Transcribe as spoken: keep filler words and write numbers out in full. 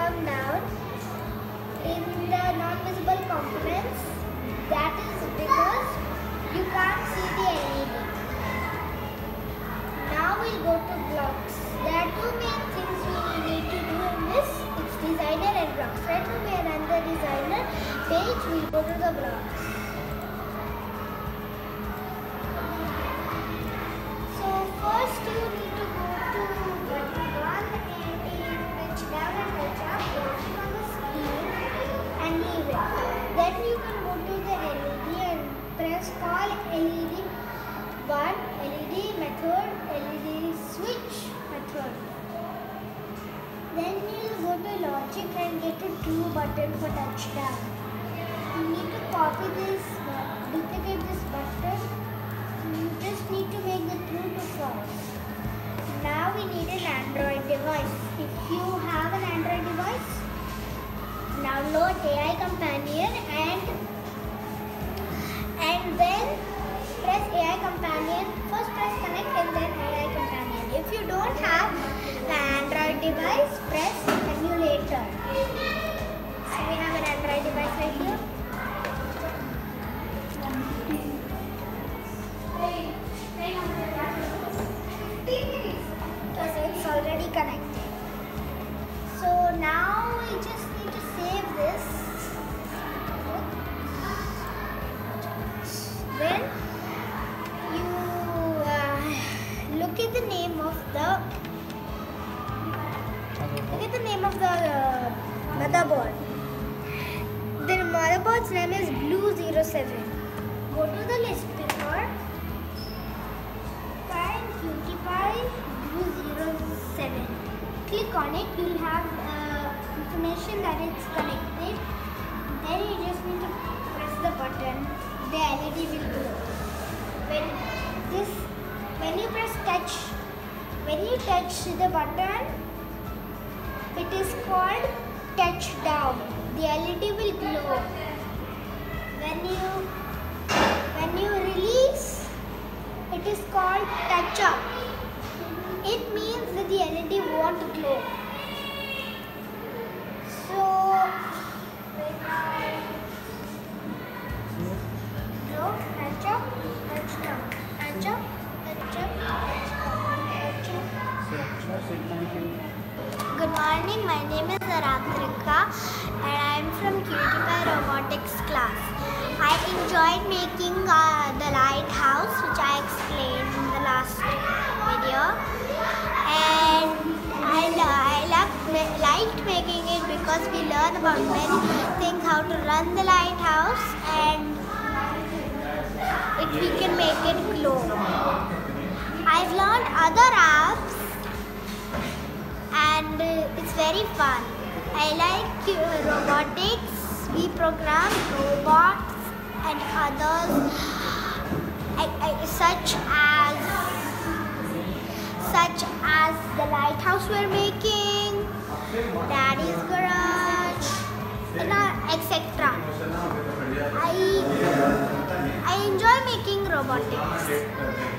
come down in the non-visible components. That is because you can't see the L E D. Now we'll go to blocks. There are two main things we need to do in this. It's designer and blocks. Right now we are on the designer page. We'll go to the blocks. So first you need to go to button one and touch down and touch up, working on the screen and leave it. Then you can go to the L E D and press call L E D one, L E D method, L E D switch method. Then you will go to logic and get a true button for touchdown. You need to copy this, duplicate this button. You just need to make the true to false. Now we need an Android device. If you have an Android device, download A I Companion and and then press A I Companion. First press connect and then A I Companion. If you don't have an Android device, press emulator. So we have an Android device right here. Okay, so it's already connected. So now we just need to save this. Then you uh, look at the name of the look at the name of the uh, motherboard. The motherboard's name is Blue zero seven. Go to the list picker. Find Qt Py Blue zero seven. Click on it. You'll have uh, information that it's connected. Then you just need to press the button. The L E D will glow. When this, when you press touch, when you touch the button, it is called touch down. The L E D will glow. When you, when you release, it is called touch up. It means that the L E D won't glow. So, glow, touch up, touch down, touch up, touch up, touch up. Good morning, my name is Aratrika and I am from Qt Py Robotics class. I enjoyed making uh, the lighthouse, which I explained in the last video, and I, I liked, liked making it because we learn about many things, how to run the lighthouse, and it, we can make it glow. I've learned other apps and uh, it's very fun. I like uh, robotics. We program robots and others I, I, such as such as the lighthouse we're making, Daddy's garage, and et cetera. I I enjoy making robotics.